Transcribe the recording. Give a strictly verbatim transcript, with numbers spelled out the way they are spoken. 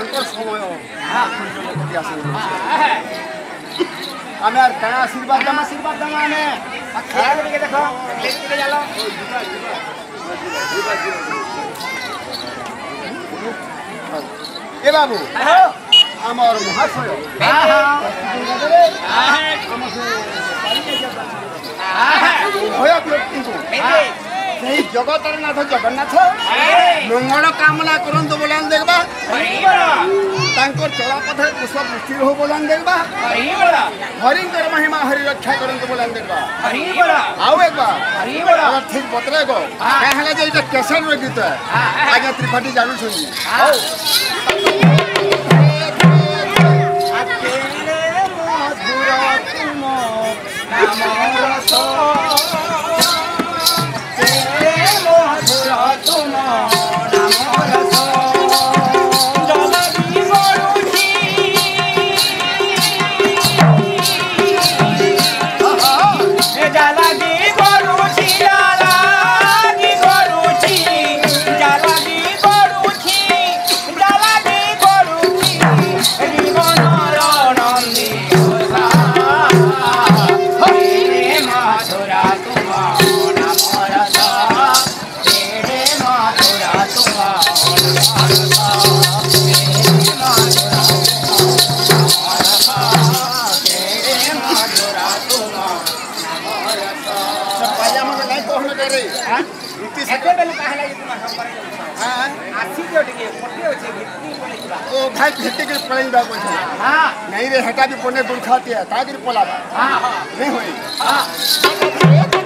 तांकर समय आमे यार क्या आशीर्वाद दम आशीर्वाद दम आमे खेल के देखो खेल के चलो ए बाबू आमर महाशय भय व्यक्ति को जगतर नाथ जगन्नाथ मंगल कामना करंतु बोलान देखबा चला पथे पुष्प पुष्टि हो बोलान देखबा हरिंकर महिमा हरि रक्षा करंतु बोलान देखबा आओ एक बार अगर ठीक बतरे गो कहले जे इटा केसर रे गीत आगे त्रिपाठी जानू सुनी आओ अकेले मधुर तुम नाम रस भाई भेटे के पड़े बा कोई हां नहीं रे हटा भी पने दूर खाते है तागिर पोला नहीं होई हां